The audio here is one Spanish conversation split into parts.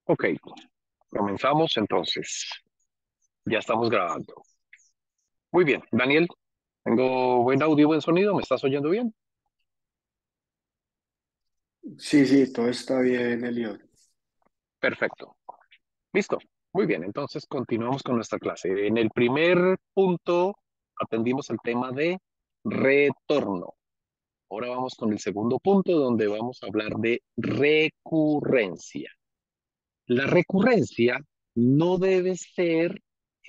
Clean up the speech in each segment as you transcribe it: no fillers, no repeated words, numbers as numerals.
Ok, comenzamos entonces. Ya estamos grabando. Muy bien, Daniel, tengo buen audio, buen sonido, ¿me estás oyendo bien? Sí, sí, todo está bien, Eliot. Perfecto. Listo. Muy bien, entonces continuamos con nuestra clase. En el primer punto atendimos el tema de retorno. Ahora vamos con el segundo punto donde vamos a hablar de recurrencia. La recurrencia no debe ser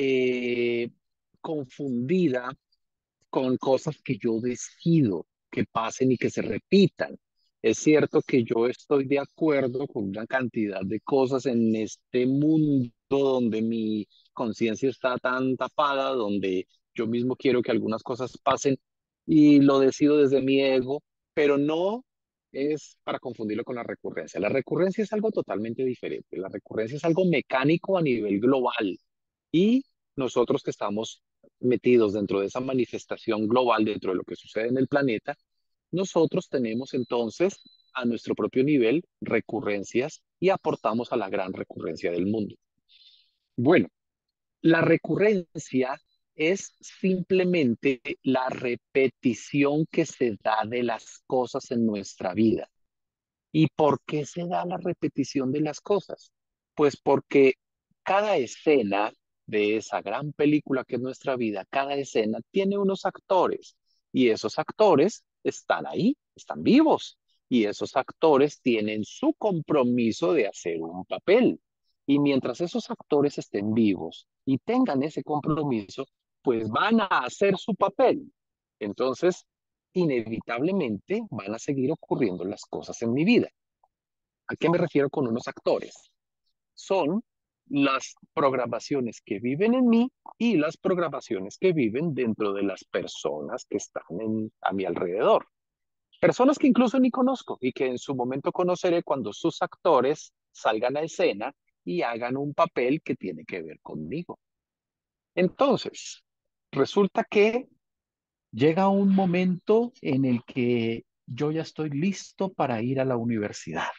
eh, confundida con cosas que yo decido que pasen y que se repitan. Es cierto que yo estoy de acuerdo con una cantidad de cosas en este mundo donde mi conciencia está tan tapada, donde yo mismo quiero que algunas cosas pasen y lo decido desde mi ego, pero no es para confundirlo con la recurrencia. La recurrencia es algo totalmente diferente. La recurrencia es algo mecánico a nivel global y nosotros que estamos metidos dentro de esa manifestación global, dentro de lo que sucede en el planeta, nosotros tenemos entonces a nuestro propio nivel recurrencias y aportamos a la gran recurrencia del mundo. Bueno, la recurrencia es simplemente la repetición que se da de las cosas en nuestra vida. ¿Y por qué se da la repetición de las cosas? Pues porque cada escena de esa gran película que es nuestra vida, cada escena tiene unos actores y esos actores están ahí, están vivos y esos actores tienen su compromiso de hacer un papel. Y mientras esos actores estén vivos y tengan ese compromiso, pues van a hacer su papel. Entonces, inevitablemente van a seguir ocurriendo las cosas en mi vida. ¿A qué me refiero con unos actores? Son las programaciones que viven en mí y las programaciones que viven dentro de las personas que están a mi alrededor. Personas que incluso ni conozco y que en su momento conoceré cuando sus actores salgan a escena y hagan un papel que tiene que ver conmigo. Entonces, resulta que llega un momento en el que yo ya estoy listo para ir a la universidad.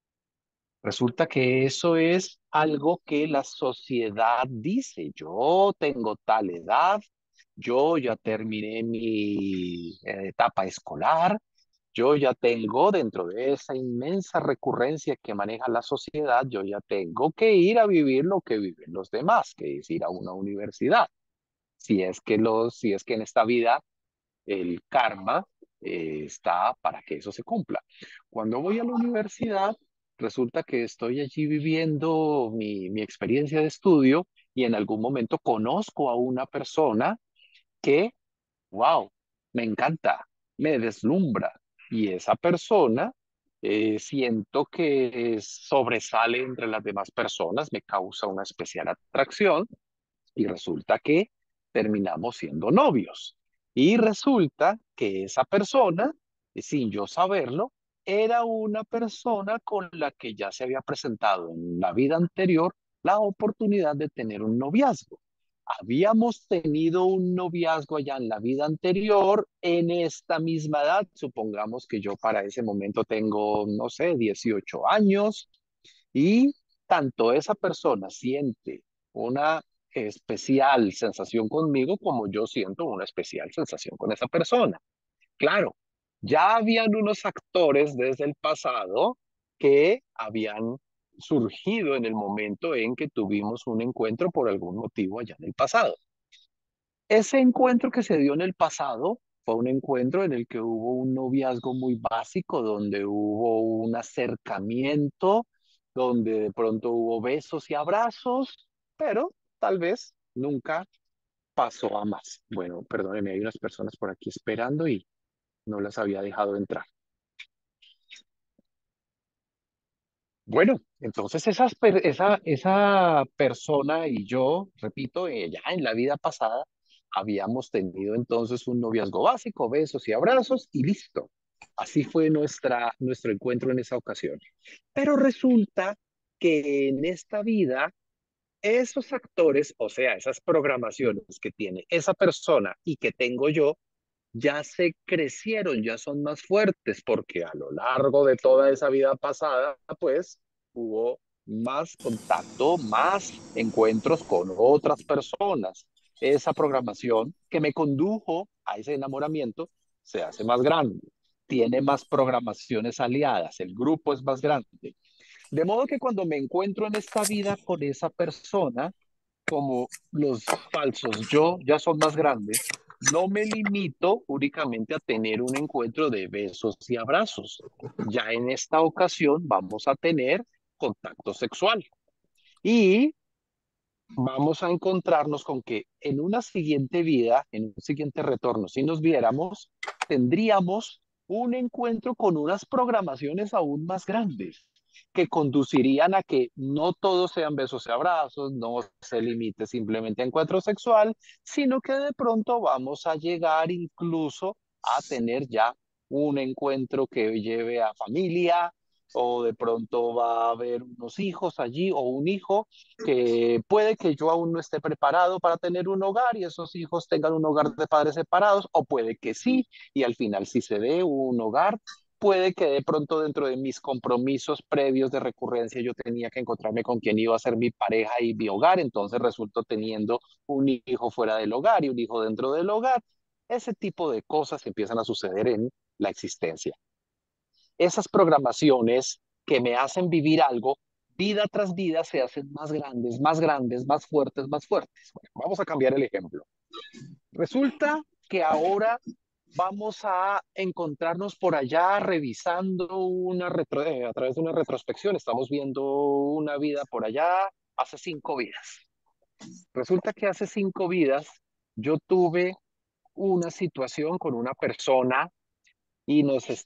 Resulta que eso es algo que la sociedad dice. Yo tengo tal edad, yo ya terminé mi etapa escolar, yo ya tengo dentro de esa inmensa recurrencia que maneja la sociedad, yo ya tengo que ir a vivir lo que viven los demás, que es ir a una universidad. Si es que en esta vida el karma está para que eso se cumpla. Cuando voy a la universidad, resulta que estoy allí viviendo mi experiencia de estudio y en algún momento conozco a una persona que, wow, me encanta, me deslumbra. Y esa persona siento que sobresale entre las demás personas, me causa una especial atracción y resulta que terminamos siendo novios. Y resulta que esa persona, sin yo saberlo, era una persona con la que ya se había presentado en la vida anterior la oportunidad de tener un noviazgo. Habíamos tenido un noviazgo allá en la vida anterior, en esta misma edad, supongamos que yo para ese momento tengo, no sé, 18 años, y tanto esa persona siente una especial sensación conmigo como yo siento una especial sensación con esa persona. Claro, ya habían unos actores desde el pasado que habían surgido en el momento en que tuvimos un encuentro por algún motivo allá en el pasado. Ese encuentro que se dio en el pasado fue un encuentro en el que hubo un noviazgo muy básico, donde hubo un acercamiento, donde de pronto hubo besos y abrazos, pero tal vez nunca pasó a más. Bueno, perdónenme, hay unas personas por aquí esperando y no las había dejado entrar. Bueno, entonces esa persona y yo, repito, ya en la vida pasada, habíamos tenido entonces un noviazgo básico, besos y abrazos y listo. Así fue nuestro encuentro en esa ocasión. Pero resulta que en esta vida, esos actores, o sea, esas programaciones que tiene esa persona y que tengo yo, ya se crecieron, ya son más fuertes, porque a lo largo de toda esa vida pasada, pues hubo más contacto, más encuentros con otras personas. Esa programación que me condujo a ese enamoramiento se hace más grande, tiene más programaciones aliadas, el grupo es más grande. De modo que cuando me encuentro en esta vida con esa persona, como los falsos yo ya son más grandes, no me limito únicamente a tener un encuentro de besos y abrazos. Ya en esta ocasión vamos a tener contacto sexual y vamos a encontrarnos con que en una siguiente vida, en un siguiente retorno, si nos viéramos, tendríamos un encuentro con unas programaciones aún más grandes que conducirían a que no todos sean besos y abrazos, no se limite simplemente a encuentro sexual, sino que de pronto vamos a llegar incluso a tener ya un encuentro que lleve a familia, o de pronto va a haber unos hijos allí o un hijo que puede que yo aún no esté preparado para tener un hogar y esos hijos tengan un hogar de padres separados, o puede que sí, y al final si se dé un hogar, puede que de pronto dentro de mis compromisos previos de recurrencia yo tenía que encontrarme con quien iba a ser mi pareja y mi hogar, entonces resulto teniendo un hijo fuera del hogar y un hijo dentro del hogar. Ese tipo de cosas empiezan a suceder en la existencia. Esas programaciones que me hacen vivir algo, vida tras vida se hacen más grandes, más fuertes, más fuertes. Bueno, vamos a cambiar el ejemplo. Resulta que ahora vamos a encontrarnos por allá revisando a través de una retrospección. Estamos viendo una vida por allá hace 5 vidas. Resulta que hace 5 vidas yo tuve una situación con una persona y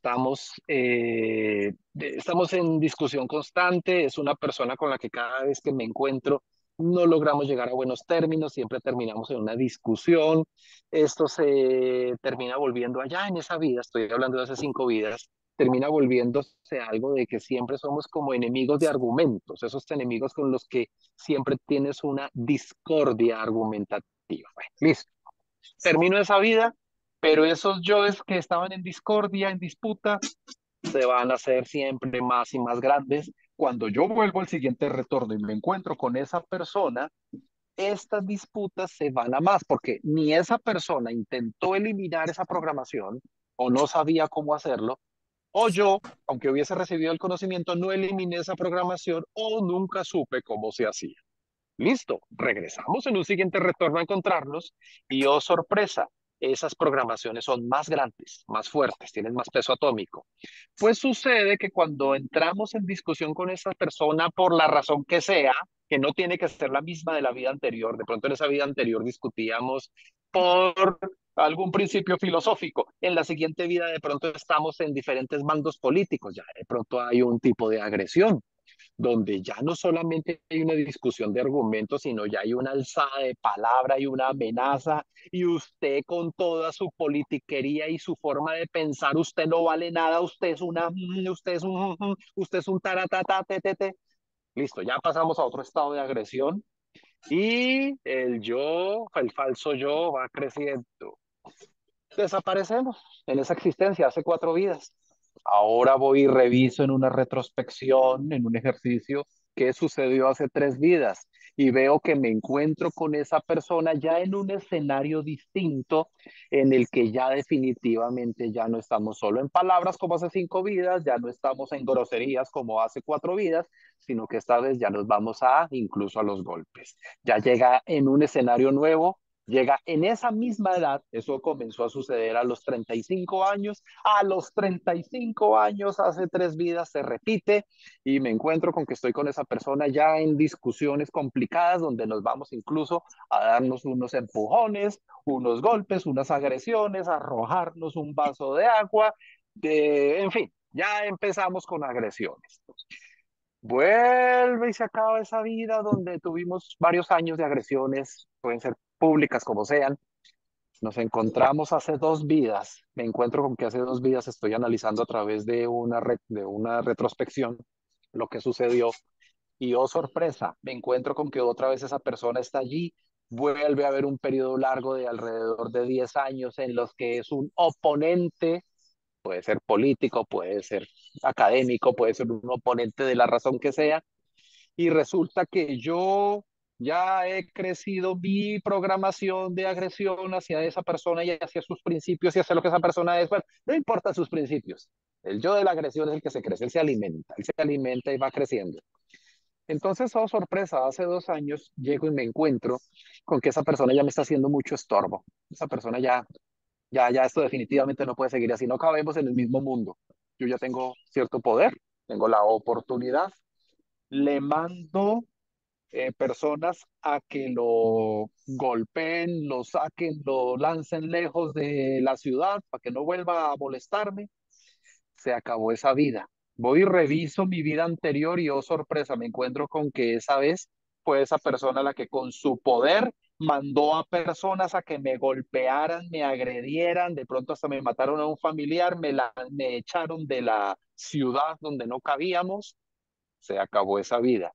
estamos en discusión constante. Es una persona con la que cada vez que me encuentro no logramos llegar a buenos términos, siempre terminamos en una discusión. Esto se termina volviendo allá en esa vida, estoy hablando de hace 5 vidas, termina volviéndose algo de que siempre somos como enemigos de argumentos, esos enemigos con los que siempre tienes una discordia argumentativa. Bueno, listo, termino esa vida, pero esos yoes que estaban en discordia, en disputa, se van a hacer siempre más y más grandes. Cuando yo vuelvo al siguiente retorno y me encuentro con esa persona, estas disputas se van a más, porque ni esa persona intentó eliminar esa programación o no sabía cómo hacerlo, o yo, aunque hubiese recibido el conocimiento, no eliminé esa programación o nunca supe cómo se hacía. Listo, regresamos en un siguiente retorno a encontrarnos y oh sorpresa, esas programaciones son más grandes, más fuertes, tienen más peso atómico. Pues sucede que cuando entramos en discusión con esa persona por la razón que sea, que no tiene que ser la misma de la vida anterior, de pronto en esa vida anterior discutíamos por algún principio filosófico, en la siguiente vida de pronto estamos en diferentes bandos políticos, ya de pronto hay un tipo de agresión donde ya no solamente hay una discusión de argumentos, sino ya hay una alzada de palabra y una amenaza, y usted con toda su politiquería y su forma de pensar, usted no vale nada, usted es un taratata, te. Listo, ya pasamos a otro estado de agresión y el yo, el falso yo va creciendo. Desaparecemos en esa existencia hace 4 vidas. Ahora voy y reviso en una retrospección, en un ejercicio, qué sucedió hace 3 vidas y veo que me encuentro con esa persona ya en un escenario distinto en el que ya definitivamente ya no estamos solo en palabras como hace 5 vidas, ya no estamos en groserías como hace 4 vidas, sino que esta vez ya nos vamos a incluso a los golpes. Ya llega en un escenario nuevo. Llega en esa misma edad, eso comenzó a suceder a los 35 años, a los 35 años, hace 3 vidas, se repite y me encuentro con que estoy con esa persona ya en discusiones complicadas donde nos vamos incluso a darnos unos empujones, unos golpes, unas agresiones, a arrojarnos un vaso de agua, en fin, ya empezamos con agresiones. Vuelve y se acaba esa vida donde tuvimos varios años de agresiones, pueden ser públicas como sean. Nos encontramos hace 2 vidas. Me encuentro con que hace 2 vidas estoy analizando a través de una retrospección lo que sucedió. Y oh sorpresa, me encuentro con que otra vez esa persona está allí. Vuelve a haber un periodo largo de alrededor de 10 años en los que es un oponente, puede ser político, puede ser académico, puede ser un oponente de la razón que sea, y resulta que yo ya he crecido mi programación de agresión hacia esa persona y hacia sus principios y hacia lo que esa persona es. Bueno, no importa sus principios. El yo de la agresión es el que se crece, él se alimenta y va creciendo. Entonces, oh sorpresa, hace 2 años llego y me encuentro con que esa persona ya me está haciendo mucho estorbo. Esa persona ya esto definitivamente no puede seguir así, no cabemos en el mismo mundo. Yo ya tengo cierto poder, tengo la oportunidad, le mando personas a que lo golpeen, lo saquen, lo lancen lejos de la ciudad para que no vuelva a molestarme. Se acabó esa vida. Voy y reviso mi vida anterior y oh sorpresa, me encuentro con que esa vez fue esa persona la que con su poder mandó a personas a que me golpearan, me agredieran, de pronto hasta me mataron a un familiar, me echaron de la ciudad donde no cabíamos. Se acabó esa vida.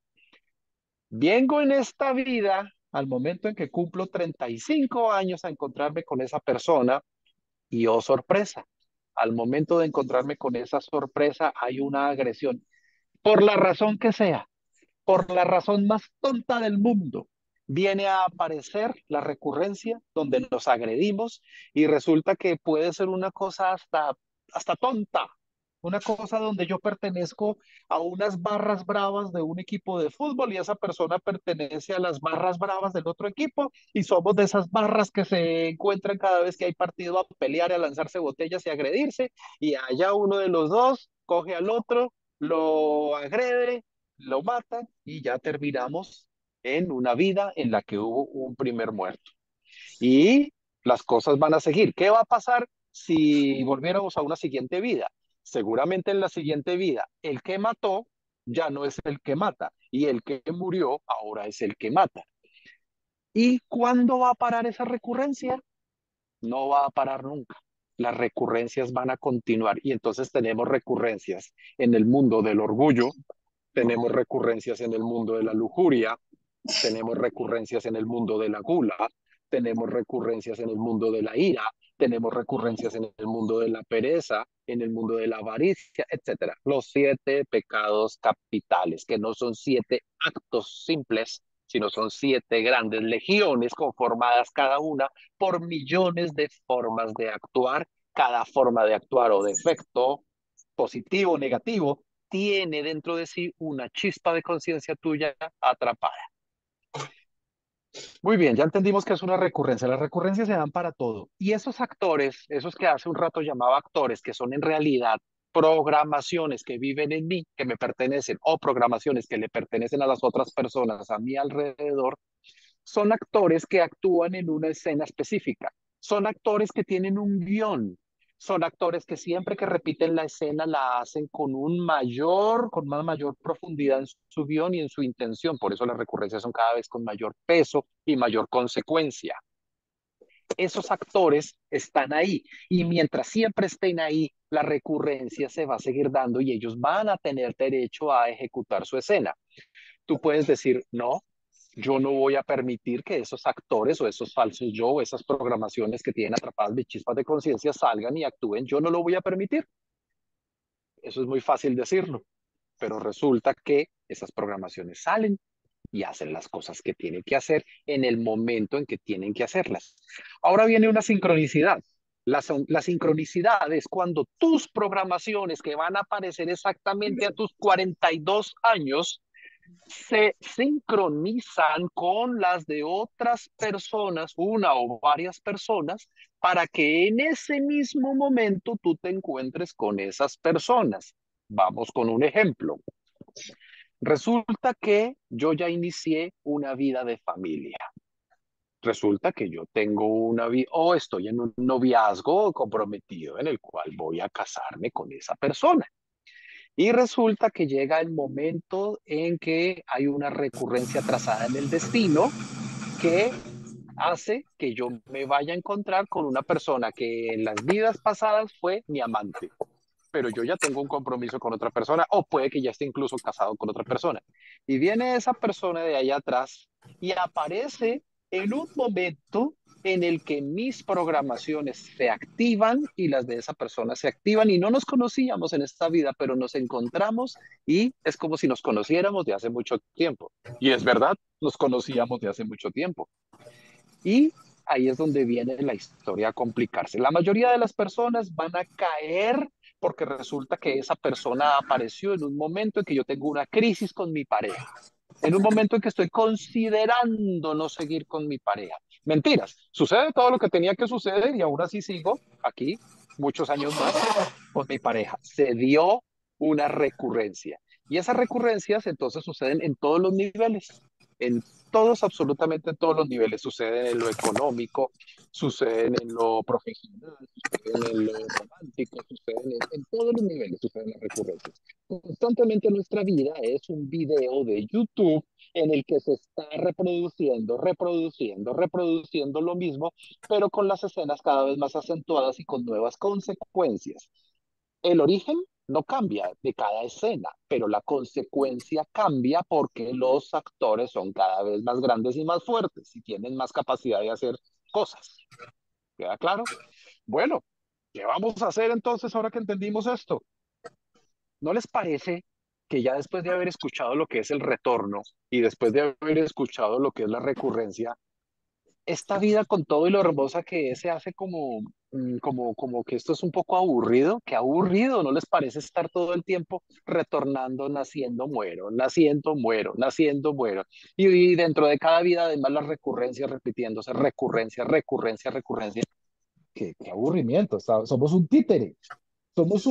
Vengo en esta vida, al momento en que cumplo 35 años, a encontrarme con esa persona y oh sorpresa, al momento de encontrarme con esa sorpresa hay una agresión, por la razón que sea, por la razón más tonta del mundo. Viene a aparecer la recurrencia donde nos agredimos y resulta que puede ser una cosa hasta tonta, una cosa donde yo pertenezco a unas barras bravas de un equipo de fútbol y esa persona pertenece a las barras bravas del otro equipo y somos de esas barras que se encuentran cada vez que hay partido a pelear, a lanzarse botellas y a agredirse y allá uno de los dos coge al otro, lo agrede, lo matan y ya terminamos en una vida en la que hubo un primer muerto. Y las cosas van a seguir. ¿Qué va a pasar si volviéramos a una siguiente vida? Seguramente en la siguiente vida, el que mató ya no es el que mata y el que murió ahora es el que mata. ¿Y cuándo va a parar esa recurrencia? No va a parar nunca. Las recurrencias van a continuar y entonces tenemos recurrencias en el mundo del orgullo, tenemos recurrencias en el mundo de la lujuria, tenemos recurrencias en el mundo de la gula, tenemos recurrencias en el mundo de la ira, tenemos recurrencias en el mundo de la pereza, en el mundo de la avaricia, etcétera. Los 7 pecados capitales, que no son 7 actos simples, sino son 7 grandes legiones conformadas cada una por millones de formas de actuar. Cada forma de actuar o defecto, positivo o negativo, tiene dentro de sí una chispa de conciencia tuya atrapada. Muy bien, ya entendimos que es una recurrencia. Las recurrencias se dan para todo. Y esos actores, esos que hace un rato llamaba actores, que son en realidad programaciones que viven en mí, que me pertenecen, o programaciones que le pertenecen a las otras personas a mi alrededor, son actores que actúan en una escena específica. Son actores que tienen un guión. Son actores que siempre que repiten la escena la hacen con una mayor profundidad en su guión y en su intención. Por eso las recurrencias son cada vez con mayor peso y mayor consecuencia. Esos actores están ahí y mientras siempre estén ahí, la recurrencia se va a seguir dando y ellos van a tener derecho a ejecutar su escena. Tú puedes decir, no, yo no voy a permitir que esos actores o esos falsos yo o esas programaciones que tienen atrapadas mis chispas de conciencia salgan y actúen. Yo no lo voy a permitir. Eso es muy fácil decirlo, pero resulta que esas programaciones salen y hacen las cosas que tienen que hacer en el momento en que tienen que hacerlas. Ahora viene una sincronicidad. La sincronicidad es cuando tus programaciones que van a aparecer exactamente a tus 42 años se sincronizan con las de otras personas, una o varias personas, para que en ese mismo momento tú te encuentres con esas personas. Vamos con un ejemplo. Resulta que yo ya inicié una vida de familia. Resulta que yo tengo una vida, o estoy en un noviazgo comprometido en el cual voy a casarme con esa persona. Y resulta que llega el momento en que hay una recurrencia trazada en el destino que hace que yo me vaya a encontrar con una persona que en las vidas pasadas fue mi amante, pero yo ya tengo un compromiso con otra persona o puede que ya esté incluso casado con otra persona. Y viene esa persona de allá atrás y aparece en un momento en el que mis programaciones se activan y las de esa persona se activan y no nos conocíamos en esta vida, pero nos encontramos y es como si nos conociéramos de hace mucho tiempo. Y es verdad, nos conocíamos de hace mucho tiempo. Y ahí es donde viene la historia a complicarse. La mayoría de las personas van a caer porque resulta que esa persona apareció en un momento en que yo tengo una crisis con mi pareja, en un momento en que estoy considerando no seguir con mi pareja. Mentiras, sucede todo lo que tenía que suceder y aún así sigo aquí muchos años más con mi pareja. Se dio una recurrencia y esas recurrencias entonces suceden en todos los niveles, en todos, absolutamente en todos los niveles. Suceden en lo económico, suceden en lo profesional, suceden en lo romántico, suceden en todos los niveles, suceden las recurrencias. Constantemente nuestra vida es un video de YouTube en el que se está reproduciendo lo mismo, pero con las escenas cada vez más acentuadas y con nuevas consecuencias. El origen no cambia de cada escena, pero la consecuencia cambia porque los actores son cada vez más grandes y más fuertes y tienen más capacidad de hacer cosas. ¿Queda claro? Bueno, ¿qué vamos a hacer entonces ahora que entendimos esto? ¿No les parece que ya después de haber escuchado lo que es el retorno y después de haber escuchado lo que es la recurrencia, esta vida con todo y lo hermosa que es se hace como, como que esto es un poco aburrido? Qué aburrido, ¿no les parece estar todo el tiempo retornando, naciendo, muero, naciendo, muero, naciendo, muero? Y dentro de cada vida además las recurrencias repitiéndose, recurrencia, recurrencia, recurrencia. Qué aburrimiento, somos un títere, somos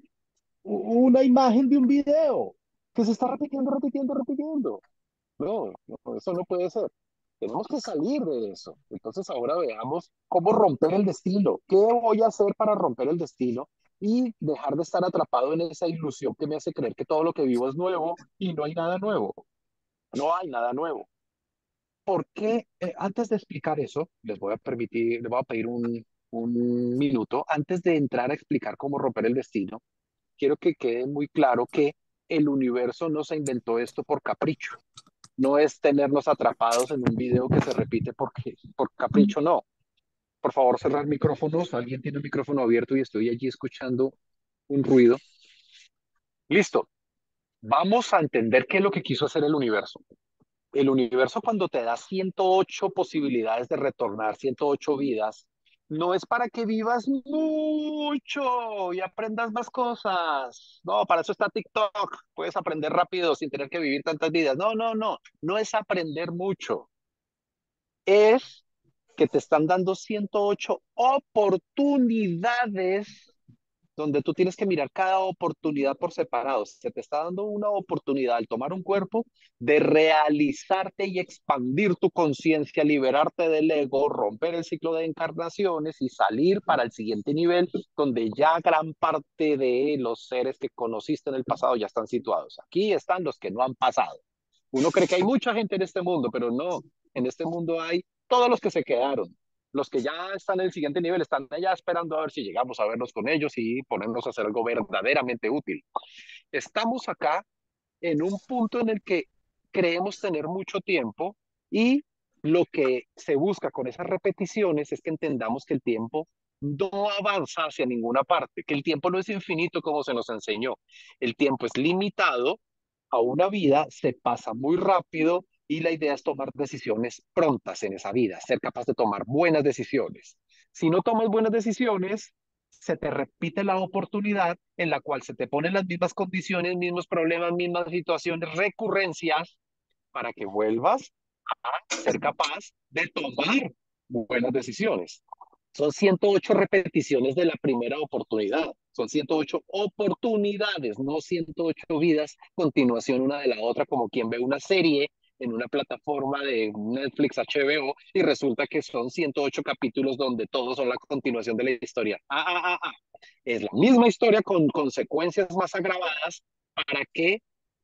una imagen de un video que se está repitiendo, repitiendo, repitiendo. No, no, eso no puede ser. Tenemos que salir de eso. Entonces ahora veamos cómo romper el destino. ¿Qué voy a hacer para romper el destino y dejar de estar atrapado en esa ilusión que me hace creer que todo lo que vivo es nuevo y no hay nada nuevo? No hay nada nuevo. ¿Por qué? Antes de explicar eso, les voy a pedir un minuto. Antes de entrar a explicar cómo romper el destino, quiero que quede muy claro que el universo no se inventó esto por capricho. No es tenernos atrapados en un video que se repite por capricho, no. Por favor, cerrar micrófonos. Alguien tiene el micrófono abierto y estoy allí escuchando un ruido. Listo. Vamos a entender qué es lo que quiso hacer el universo. El universo, cuando te da 108 posibilidades de retornar, 108 vidas, no es para que vivas mucho y aprendas más cosas. No, para eso está TikTok. Puedes aprender rápido sin tener que vivir tantas vidas. No, no, no. No es aprender mucho. Es que te están dando 108 oportunidades donde tú tienes que mirar cada oportunidad por separado. Se te está dando una oportunidad al tomar un cuerpo de realizarte y expandir tu conciencia, liberarte del ego, romper el ciclo de encarnaciones y salir para el siguiente nivel, donde ya gran parte de los seres que conociste en el pasado ya están situados. Aquí están los que no han pasado. Uno cree que hay mucha gente en este mundo, pero no. En este mundo hay todos los que se quedaron. Los que ya están en el siguiente nivel están allá esperando a ver si llegamos a vernos con ellos y ponernos a hacer algo verdaderamente útil. Estamos acá en un punto en el que creemos tener mucho tiempo y lo que se busca con esas repeticiones es que entendamos que el tiempo no avanza hacia ninguna parte, que el tiempo no es infinito como se nos enseñó. El tiempo es limitado a una vida, se pasa muy rápido y la idea es tomar decisiones prontas en esa vida, ser capaz de tomar buenas decisiones. Si no tomas buenas decisiones, se te repite la oportunidad en la cual se te ponen las mismas condiciones, mismos problemas, mismas situaciones, recurrencias, para que vuelvas a ser capaz de tomar buenas decisiones. Son 108 repeticiones de la primera oportunidad. Son 108 oportunidades, no 108 vidas, continuación una de la otra, como quien ve una serie en una plataforma de Netflix, HBO, y resulta que son 108 capítulos donde todos son la continuación de la historia. Es la misma historia con consecuencias más agravadas para que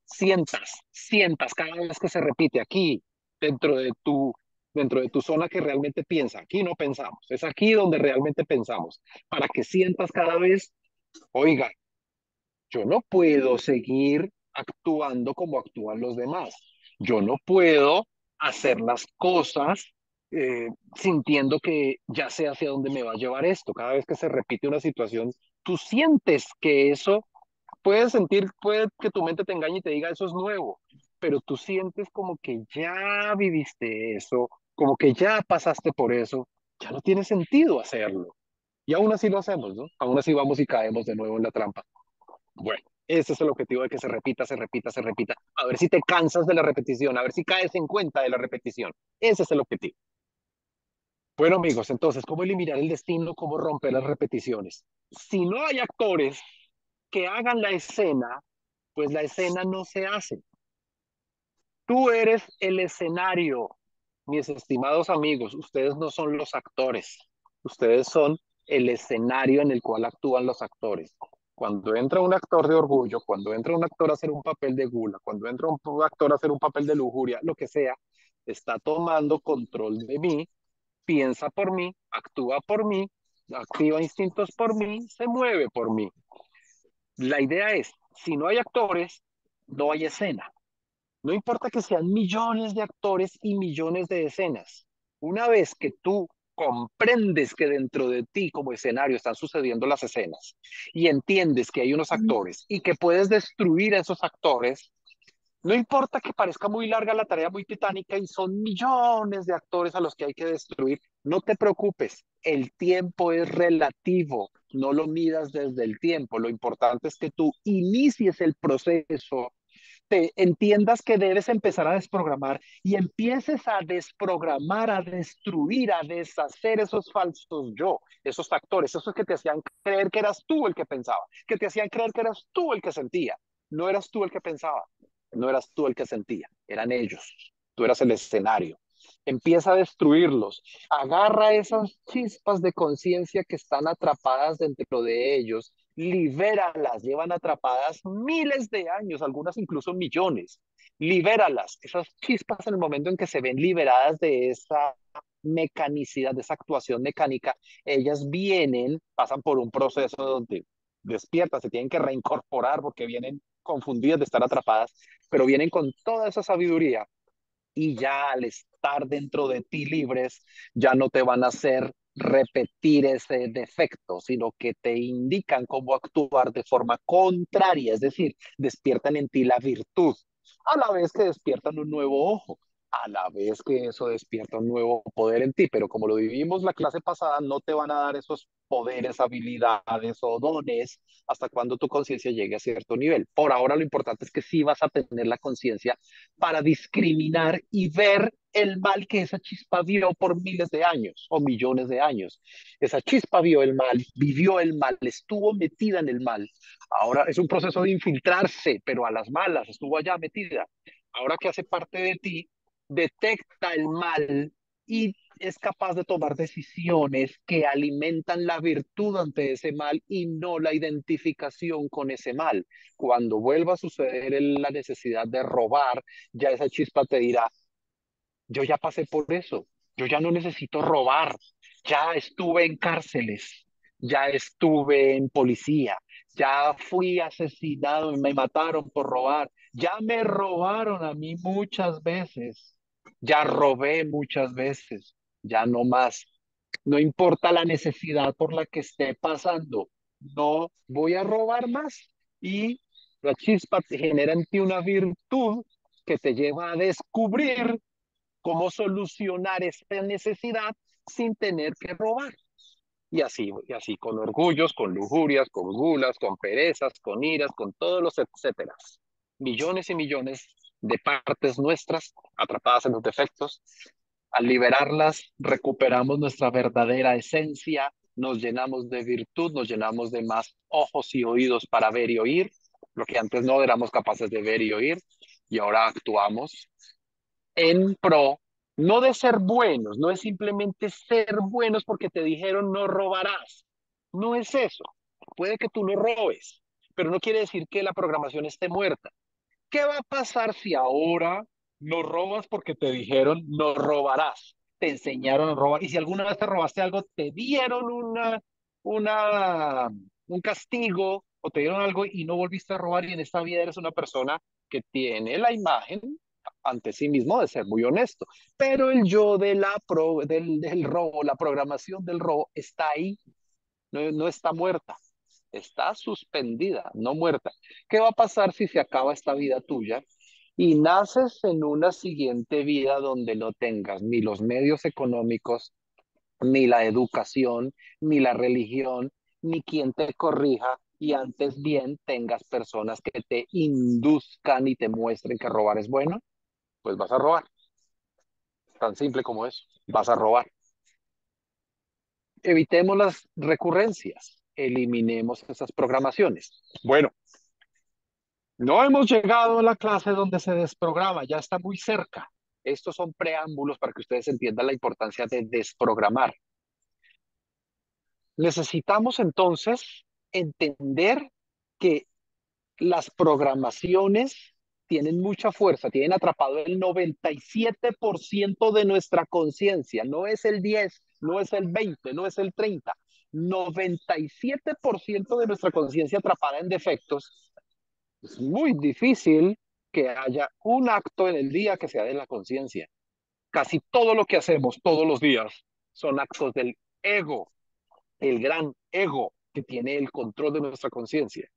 sientas cada vez que se repite aquí, dentro de tu dentro de tu zona que realmente piensa. Aquí no pensamos, es aquí donde realmente pensamos, para que sientas cada vez, oiga, yo no puedo seguir actuando como actúan los demás. Yo no puedo hacer las cosas sintiendo que ya sé hacia dónde me va a llevar esto. Cada vez que se repite una situación, tú sientes que eso, puedes sentir, puede que tu mente te engañe y te diga eso es nuevo, pero tú sientes como que ya viviste eso, como que ya pasaste por eso, ya no tiene sentido hacerlo. Y aún así lo hacemos, ¿no? Aún así vamos y caemos de nuevo en la trampa. Bueno, ese es el objetivo de que se repita, se repita, se repita. A ver si te cansas de la repetición, a ver si caes en cuenta de la repetición. Ese es el objetivo. Bueno, amigos, entonces, ¿cómo eliminar el destino? ¿Cómo romper las repeticiones? Si no hay actores que hagan la escena, pues la escena no se hace. Tú eres el escenario, mis estimados amigos. Ustedes no son los actores. Ustedes son el escenario en el cual actúan los actores. Cuando entra un actor de orgullo, cuando entra un actor a hacer un papel de gula, cuando entra un actor a hacer un papel de lujuria, lo que sea, está tomando control de mí, piensa por mí, actúa por mí, activa instintos por mí, se mueve por mí. La idea es, si no hay actores, no hay escena. No importa que sean millones de actores y millones de escenas. Una vez que tú comprendes que dentro de ti como escenario están sucediendo las escenas y entiendes que hay unos actores y que puedes destruir a esos actores, no importa que parezca muy larga la tarea, muy titánica y son millones de actores a los que hay que destruir, no te preocupes, el tiempo es relativo, no lo midas desde el tiempo, lo importante es que tú inicies el proceso, te entiendas que debes empezar a desprogramar y empieces a desprogramar, a destruir, a deshacer esos falsos yo, esos actores, esos que te hacían creer que eras tú el que pensaba, que te hacían creer que eras tú el que sentía. No eras tú el que pensaba, no eras tú el que sentía, eran ellos. Tú eras el escenario. Empieza a destruirlos. Agarra esas chispas de conciencia que están atrapadas dentro de ellos, libéralas, llevan atrapadas miles de años, algunas incluso millones. Libéralas, esas chispas en el momento en que se ven liberadas de esa mecanicidad, de esa actuación mecánica, ellas vienen, pasan por un proceso donde despiertan, se tienen que reincorporar porque vienen confundidas de estar atrapadas, pero vienen con toda esa sabiduría y ya al estar dentro de ti libres, ya no te van a hacer repetir ese defecto, sino que te indican cómo actuar de forma contraria, es decir, despiertan en ti la virtud, a la vez que despiertan un nuevo ojo, a la vez que eso despierta un nuevo poder en ti, pero como lo vivimos la clase pasada, no te van a dar esos poderes, habilidades o dones hasta cuando tu conciencia llegue a cierto nivel. Por ahora lo importante es que sí vas a tener la conciencia para discriminar y ver el mal que esa chispa vio por miles de años o millones de años. Esa chispa vio el mal, vivió el mal, estuvo metida en el mal. Ahora es un proceso de infiltrarse, pero a las malas, estuvo allá metida. Ahora que hace parte de ti, detecta el mal y es capaz de tomar decisiones que alimentan la virtud ante ese mal y no la identificación con ese mal. Cuando vuelva a suceder la necesidad de robar, ya esa chispa te dirá, yo ya pasé por eso, yo ya no necesito robar, ya estuve en cárceles, ya estuve en policía, ya fui asesinado y me mataron por robar, ya me robaron a mí muchas veces, ya robé muchas veces, ya no más. No importa la necesidad por la que esté pasando, no voy a robar más. Y la chispa te genera en ti una virtud que te lleva a descubrir cómo solucionar esta necesidad sin tener que robar. Y así con orgullos, con lujurias, con gulas, con perezas, con iras, con todos los etcétera. Millones y millones de partes nuestras atrapadas en los defectos. Al liberarlas, recuperamos nuestra verdadera esencia, nos llenamos de virtud, nos llenamos de más ojos y oídos para ver y oír, lo que antes no éramos capaces de ver y oír, y ahora actuamos en pro, no de ser buenos, no es simplemente ser buenos porque te dijeron no robarás, no es eso. Puede que tú no robes, pero no quiere decir que la programación esté muerta. ¿Qué va a pasar si ahora no robas porque te dijeron no robarás? Te enseñaron a robar y si alguna vez te robaste algo, te dieron una, un castigo o te dieron algo y no volviste a robar y en esta vida eres una persona que tiene la imagen ante sí mismo de ser muy honesto. Pero el yo de del robo, la programación del robo está ahí, no está muerta, está suspendida, no muerta. ¿Qué va a pasar si se acaba esta vida tuya y naces en una siguiente vida donde no tengas ni los medios económicos, ni la educación, ni la religión, ni quien te corrija, y antes bien tengas personas que te induzcan y te muestren que robar es bueno? Pues vas a robar, tan simple como eso, vas a robar. Evitemos las recurrencias, eliminemos esas programaciones. Bueno, no hemos llegado a la clase donde se desprograma, ya está muy cerca. Estos son preámbulos para que ustedes entiendan la importancia de desprogramar. Necesitamos entonces entender que las programaciones tienen mucha fuerza, tienen atrapado el 97% de nuestra conciencia, no es el 10, no es el 20, no es el 30, 97% de nuestra conciencia atrapada en defectos. Es muy difícil que haya un acto en el día que sea de la conciencia. Casi todo lo que hacemos todos los días son actos del ego, el gran ego que tiene el control de nuestra conciencia.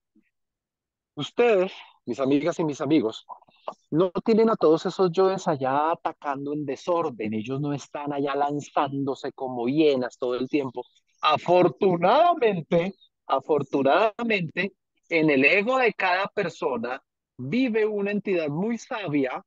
Ustedes, mis amigas y mis amigos, no tienen a todos esos yoes allá atacando en desorden, ellos no están allá lanzándose como hienas todo el tiempo. Afortunadamente, afortunadamente, en el ego de cada persona vive una entidad muy sabia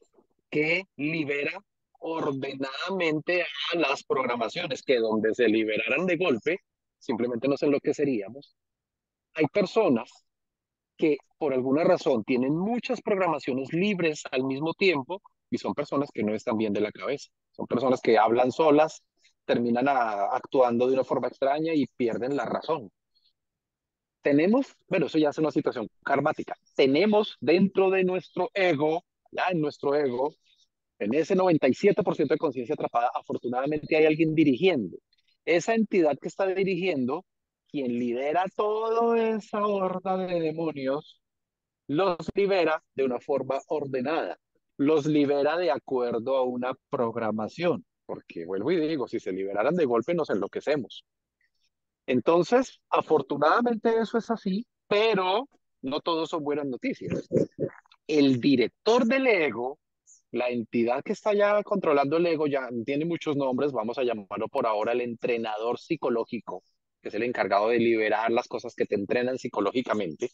que libera ordenadamente a las programaciones, que donde se liberaran de golpe, simplemente nos enloqueceríamos. Hay personas que por alguna razón tienen muchas programaciones libres al mismo tiempo y son personas que no están bien de la cabeza. Son personas que hablan solas, terminan actuando de una forma extraña y pierden la razón. Tenemos, bueno, eso ya es una situación karmática. Tenemos dentro de nuestro ego, ya en nuestro ego, en ese 97% de conciencia atrapada, afortunadamente hay alguien dirigiendo. Esa entidad que está dirigiendo, quien lidera toda esa horda de demonios, los libera de una forma ordenada, los libera de acuerdo a una programación, porque vuelvo y digo, si se liberaran de golpe nos enloquecemos. Entonces, afortunadamente eso es así, pero no todos son buenas noticias. El director del ego, la entidad que está ya controlando el ego, ya tiene muchos nombres, vamos a llamarlo por ahora el entrenador psicológico, que es el encargado de liberar las cosas que te entrenan psicológicamente.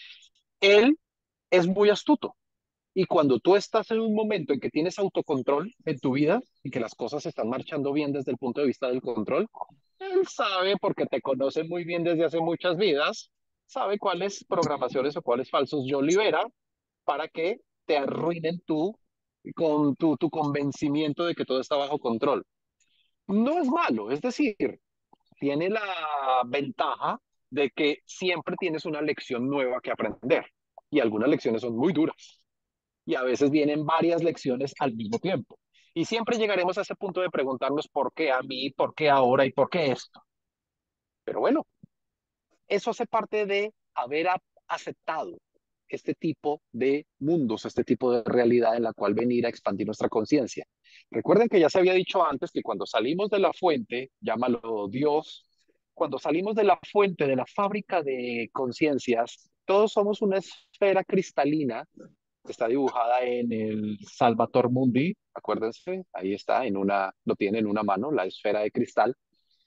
Él es muy astuto. Y cuando tú estás en un momento en que tienes autocontrol en tu vida y que las cosas están marchando bien desde el punto de vista del control, él sabe, porque te conoce muy bien desde hace muchas vidas, sabe cuáles programaciones o cuáles falsos yo libera para que te arruinen tú con tu convencimiento de que todo está bajo control. No es malo, es decir, tiene la ventaja de que siempre tienes una lección nueva que aprender y algunas lecciones son muy duras y a veces vienen varias lecciones al mismo tiempo. Y siempre llegaremos a ese punto de preguntarnos por qué a mí, por qué ahora y por qué esto. Pero bueno, eso hace parte de haber aceptado este tipo de mundos, este tipo de realidad en la cual venir a expandir nuestra conciencia. Recuerden que ya se había dicho antes que cuando salimos de la fuente, llámalo Dios, cuando salimos de la fuente, de la fábrica de conciencias, todos somos una esfera cristalina que está dibujada en el Salvator Mundi, acuérdense, ahí está, lo tiene en una mano, la esfera de cristal.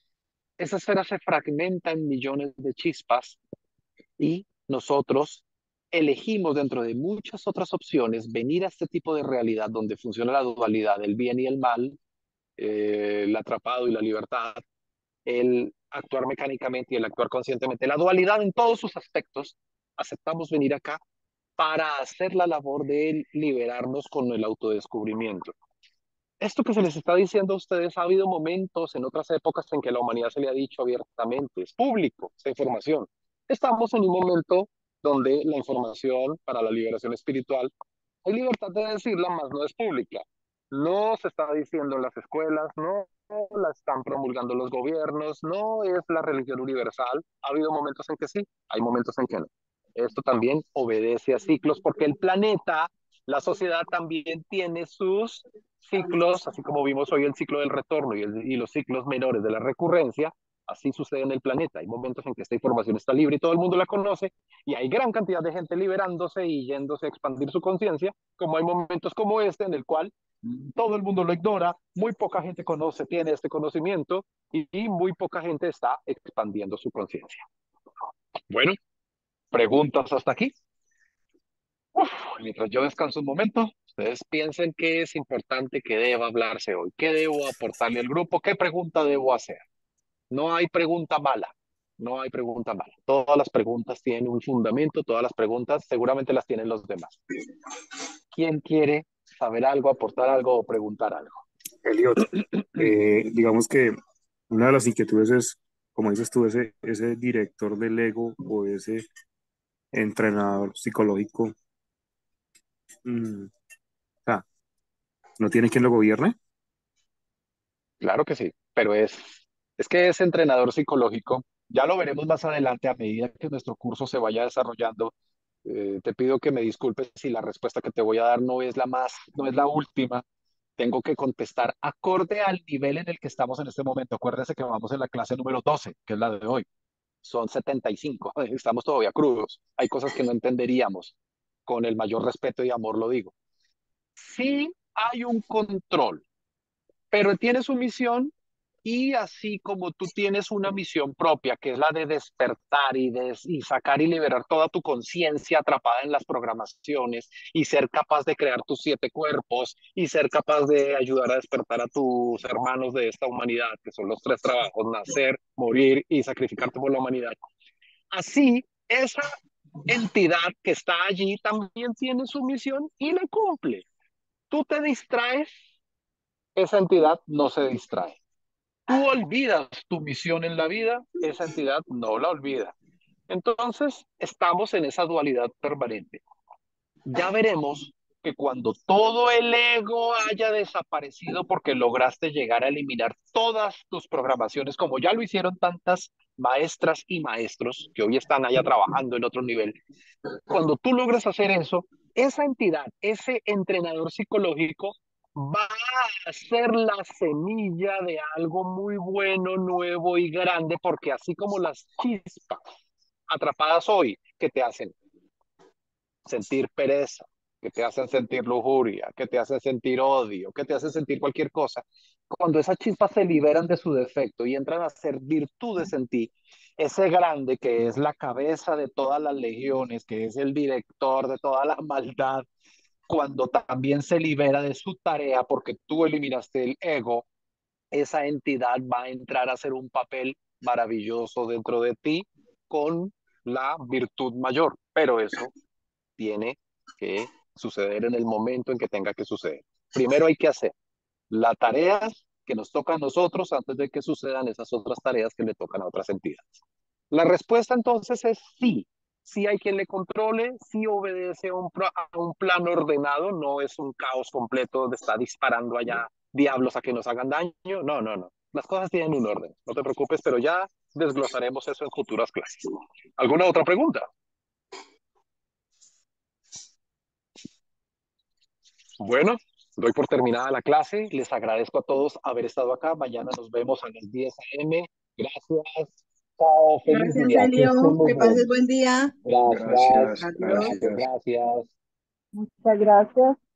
Esa esfera se fragmenta en millones de chispas y nosotros elegimos dentro de muchas otras opciones venir a este tipo de realidad donde funciona la dualidad, el bien y el mal, el atrapado y la libertad, el actuar mecánicamente y el actuar conscientemente, la dualidad en todos sus aspectos. Aceptamos venir acá para hacer la labor de liberarnos con el autodescubrimiento. Esto que se les está diciendo a ustedes, ha habido momentos en otras épocas en que la humanidad se le ha dicho abiertamente, es público esta información. Estamos en un momento donde la información para la liberación espiritual, hay libertad de decirla, más no es pública. No se está diciendo en las escuelas, no la están promulgando los gobiernos, no es la religión universal. Ha habido momentos en que sí, hay momentos en que no. Esto también obedece a ciclos porque el planeta La sociedad también tiene sus ciclos, así como vimos hoy el ciclo del retorno y los ciclos menores de la recurrencia. Así sucede en el planeta. Hay momentos en que esta información está libre y todo el mundo la conoce, y hay gran cantidad de gente liberándose y yéndose a expandir su conciencia, como hay momentos como este en el cual todo el mundo lo ignora, muy poca gente conoce, tiene este conocimiento, y muy poca gente está expandiendo su conciencia. Bueno, preguntas hasta aquí. Uf, mientras yo descanso un momento, ustedes piensen qué es importante que deba hablarse hoy, qué debo aportarle al grupo, qué pregunta debo hacer. No hay pregunta mala, no hay pregunta mala. Todas las preguntas tienen un fundamento, todas las preguntas seguramente las tienen los demás. ¿Quién quiere saber algo, aportar algo o preguntar algo? Elliot, digamos que una de las inquietudes es, como dices tú, ese director del ego o ese entrenador psicológico, o sea, ¿no tiene quien lo gobierne? Claro que sí, pero es que ese entrenador psicológico, ya lo veremos más adelante a medida que nuestro curso se vaya desarrollando. Te pido que me disculpes si la respuesta que te voy a dar no es la última. Tengo que contestar acorde al nivel en el que estamos en este momento. Acuérdense que vamos en la clase número 12, que es la de hoy. Son 75. Estamos todavía crudos. Hay cosas que no entenderíamos. Con el mayor respeto y amor lo digo. Sí hay un control, pero tiene su misión, y así como tú tienes una misión propia, que es la de despertar y sacar y liberar toda tu conciencia atrapada en las programaciones y ser capaz de crear tus siete cuerpos y ser capaz de ayudar a despertar a tus hermanos de esta humanidad, que son los tres trabajos: nacer, morir y sacrificarte por la humanidad. Así, esa entidad que está allí también tiene su misión y la cumple. Tú te distraes, esa entidad no se distrae. Tú olvidas tu misión en la vida, esa entidad no la olvida. Entonces, estamos en esa dualidad permanente. Ya veremos que cuando todo el ego haya desaparecido porque lograste llegar a eliminar todas tus programaciones, como ya lo hicieron tantas maestras y maestros que hoy están allá trabajando en otro nivel, cuando tú logras hacer eso, esa entidad, ese entrenador psicológico, va a ser la semilla de algo muy bueno, nuevo y grande, porque así como las chispas atrapadas hoy que te hacen sentir pereza, que te hacen sentir lujuria, que te hacen sentir odio, que te hacen sentir cualquier cosa, cuando esas chispas se liberan de su defecto y entran a ser virtudes en ti, ese grande que es la cabeza de todas las legiones, que es el director de toda la maldad, cuando también se libera de su tarea porque tú eliminaste el ego, esa entidad va a entrar a hacer un papel maravilloso dentro de ti con la virtud mayor, pero eso tiene que suceder en el momento en que tenga que suceder. Primero hay que hacer las tareas que nos tocan a nosotros antes de que sucedan esas otras tareas que le tocan a otras entidades. La respuesta entonces es sí. Sí hay quien le controle, sí obedece a un plan ordenado, no es un caos completo donde está disparando allá diablos a que nos hagan daño. No, no, no. Las cosas tienen un orden, no te preocupes, pero ya desglosaremos eso en futuras clases. ¿Alguna otra pregunta? Bueno, doy por terminada la clase. Les agradezco a todos haber estado acá. Mañana nos vemos a las 10 a.m. Gracias. Chao. Feliz Gracias, día. Que estén Elio. muy Que pases bien. buen día. Gracias. Gracias, Adiós. Gracias. gracias. Gracias. Muchas gracias.